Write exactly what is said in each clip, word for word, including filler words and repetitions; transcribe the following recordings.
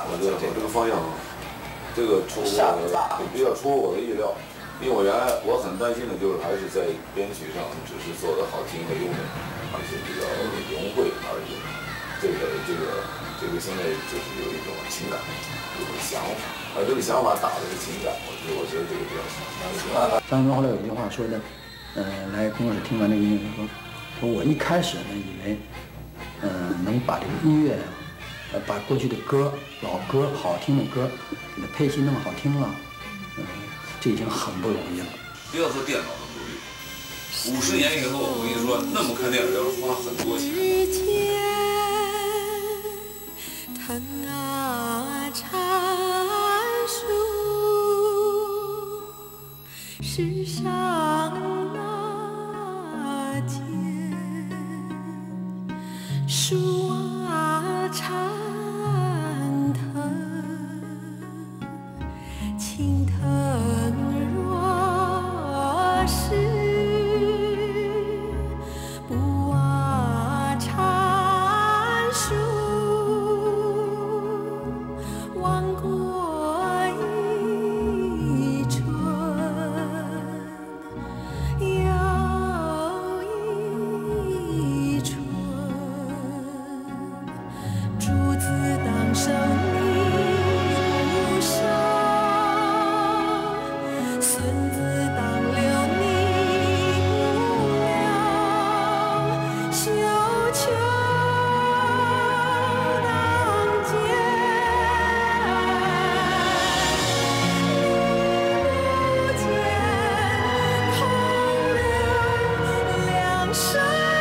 我觉得这个方向，这个出乎我的比较出乎我的意料，因为我原来我很担心的就是还是在编曲上只是做的好听和优美，而且比较融汇而已。这个这个这个现在就是有一种情感，有种想法，而这个想法打的是情感，我觉得我觉得这个比较好。 张忠后来有句话说的，呃，来工作室听完这个音乐说，说我一开始呢以为，嗯、呃，能把这个音乐。呃，把过去的歌、老歌、好听的歌，给它配戏那么好听了，嗯、呃，这已经很不容易了。 不要说电脑的努力，五十年以后，我跟你说，那么看电影要花很多钱。 藤啊缠树，世上那天树啊缠藤，青藤若是不啊缠树，枉过一春又一春。竹子当生命无声，孙子当流泥无聊，绣球当剑，不见空留两生。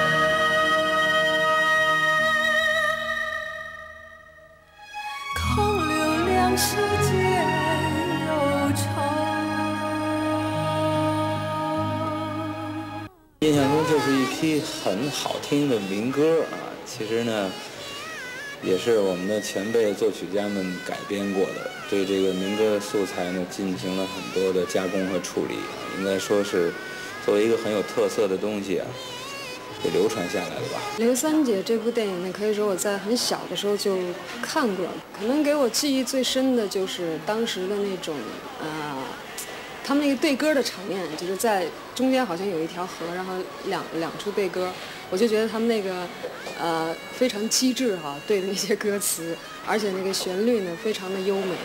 空留两世间忧愁。 印象中这是一批很好听的民歌啊，其实呢，也是我们的前辈作曲家们改编过的，对这个民歌的素材呢进行了很多的加工和处理啊，应该说是作为一个很有特色的东西啊，给流传下来了吧。 刘三姐这部电影呢，可以说我在很小的时候就看过，可能给我记忆最深的就是当时的那种，呃，他们那个对歌的场面，就是在中间好像有一条河，然后两两处对歌，我就觉得他们那个，呃，非常机智哈，对的那些歌词，而且那个旋律呢，非常的优美。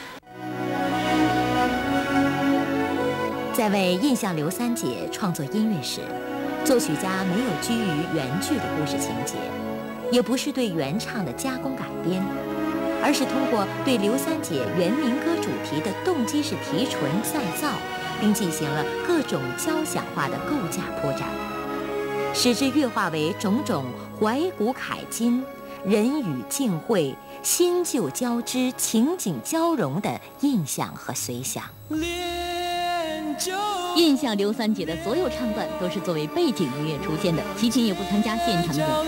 在为《印象刘三姐》创作音乐时，作曲家没有拘于原剧的故事情节，也不是对原唱的加工改编，而是通过对刘三姐原民歌主题的动机式提纯再造，并进行了各种交响化的构架铺展，使之跃化为种种怀古楷今、人语境会、新旧交织、情景交融的印象和随想。 印象刘三姐的所有唱段都是作为背景音乐出现的，齐秦也不参加现场的演出。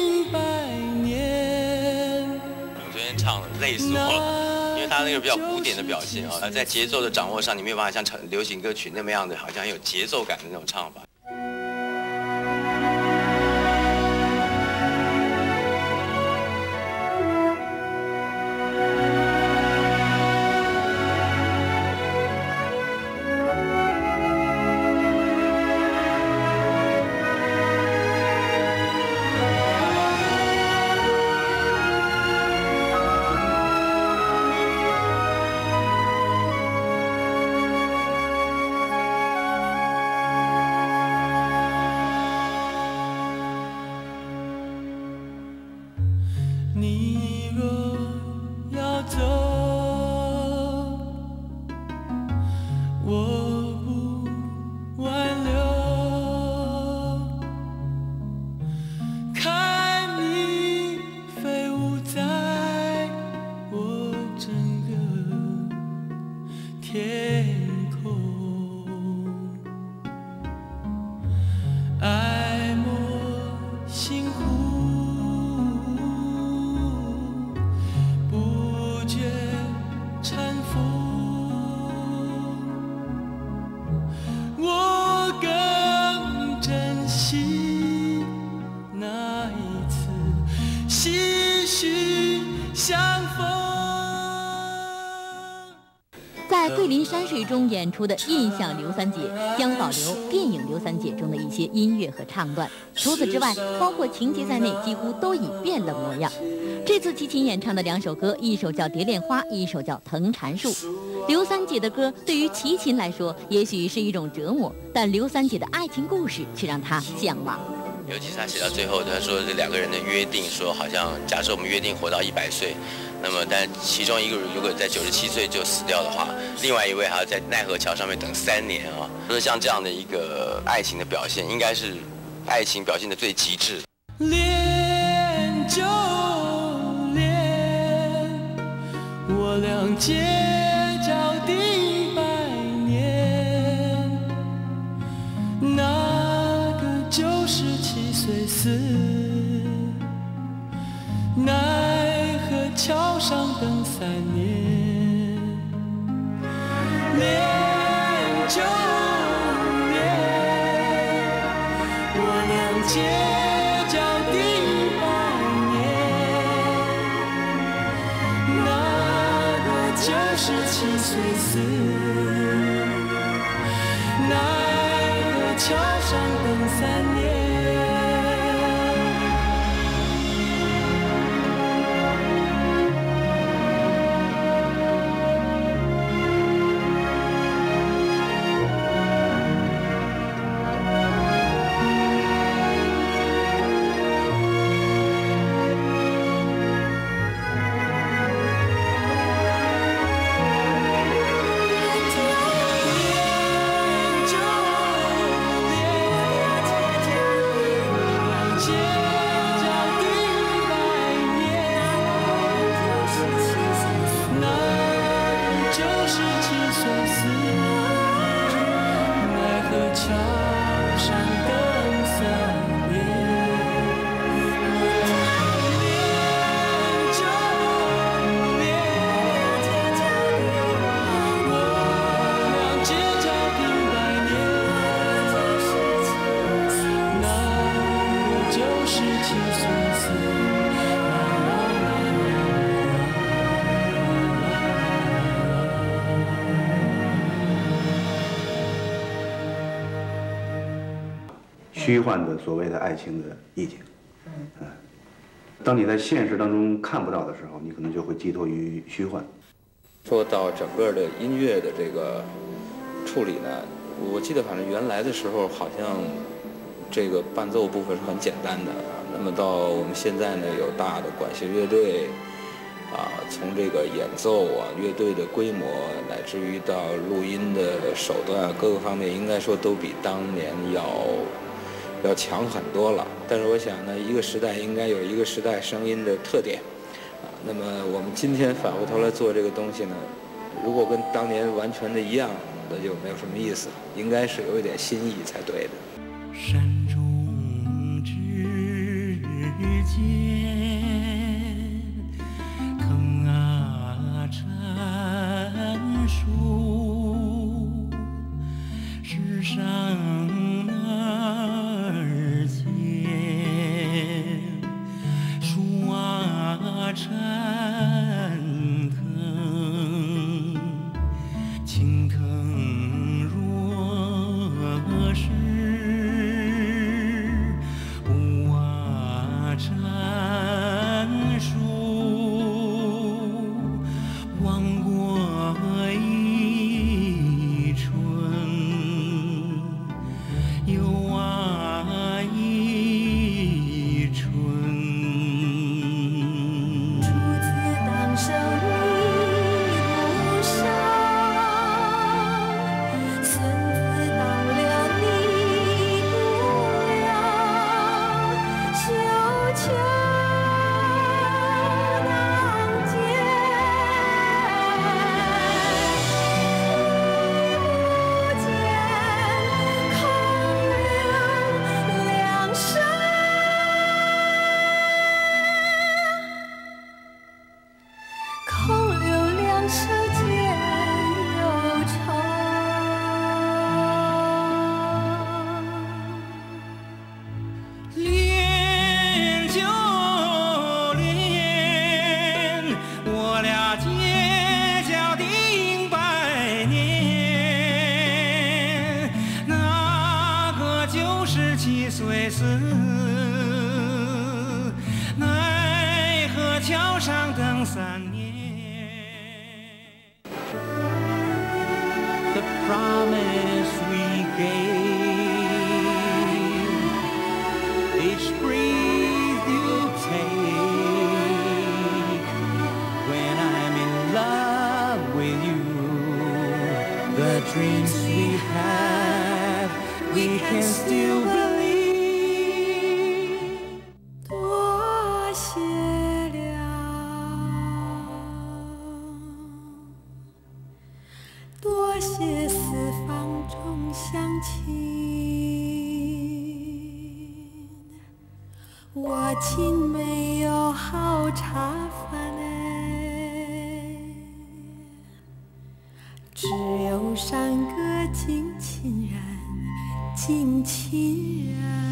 我昨天唱的累死我了，因为他那个比较古典的表现啊，在节奏的掌握上，你没有办法像唱流行歌曲那么样的，好像有节奏感的那种唱法。 你若要走，我不挽留，看你飞舞在我整个天空，爱莫心湖。相逢。 在桂林山水中演出的印象刘三姐将保留电影《刘三姐》中的一些音乐和唱段，除此之外，包括情节在内，几乎都已变了模样。这次齐秦演唱的两首歌，一首叫《蝶恋花》，一首叫《藤缠树》。刘三姐的歌对于齐秦来说，也许是一种折磨，但刘三姐的爱情故事却让她向往。 尤其是他写到最后，他说这两个人的约定，说好像假设我们约定活到一百岁，那么但其中一个如果在九十七岁就死掉的话，另外一位还要在奈何桥上面等三年啊。就是像这样的一个爱情的表现，应该是爱情表现的最极致。 恋就恋，我俩结交第百年，那个九十七岁死，奈何桥上等三年。恋就恋，我俩结交第百年，那个九十七岁死，奈何桥上等三年。 虚幻的所谓的爱情的意境，嗯，当你在现实当中看不到的时候，你可能就会寄托于虚幻。 说到整个的音乐的这个处理呢，我记得反正原来的时候好像这个伴奏部分是很简单的，那么到我们现在呢有大的管弦乐队，啊，从这个演奏啊、乐队的规模，乃至于到录音的手段各个方面，应该说都比当年要。要强很多了，但是我想呢，一个时代应该有一个时代声音的特点，啊，那么我们今天反过头来做这个东西呢，如果跟当年完全的一样，那就没有什么意思，应该是有一点新意才对的。 山中之间，藤啊缠树，世上缠藤，青藤若是无啊缠树，望三年。The promise we gave, each breath you take, when I'm in love with you, the dreams we have, we can still believe. 多谢了，多谢四方中乡亲，我竟没有好茶饭哎，只有山歌敬亲人，敬亲人。